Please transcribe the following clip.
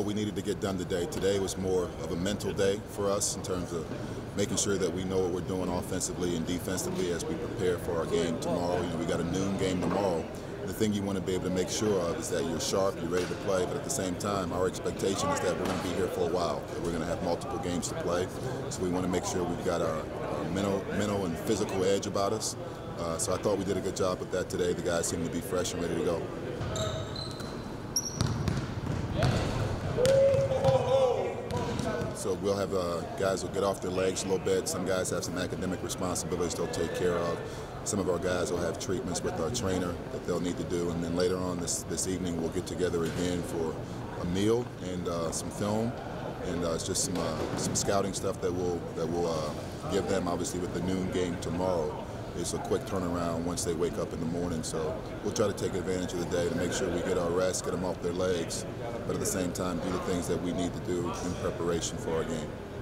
what we needed to get done today. Today was more of a mental day for us in terms of making sure that we know what we're doing offensively and defensively as we prepare for our game tomorrow. We got a noon game tomorrow. The thing you want to be able to make sure of is that you're sharp, you're ready to play, but at the same time, our expectation is that we're going to be here for a while, that we're going to have multiple games to play. So we want to make sure we've got our mental and physical edge about us. So I thought we did a good job with that today. The guys seem to be fresh and ready to go. So we'll have guys will get off their legs a little bit. Some guys have some academic responsibilities they'll take care of. Some of our guys will have treatments with our trainer that they'll need to do. And then later on this evening, we'll get together again for a meal and some film. And it's just some scouting stuff that we'll give them, obviously, with the noon game tomorrow. It's a quick turnaround once they wake up in the morning. So we'll try to take advantage of the day to make sure we get our rest, get them off their legs, but at the same time do the things that we need to do in preparation for our game.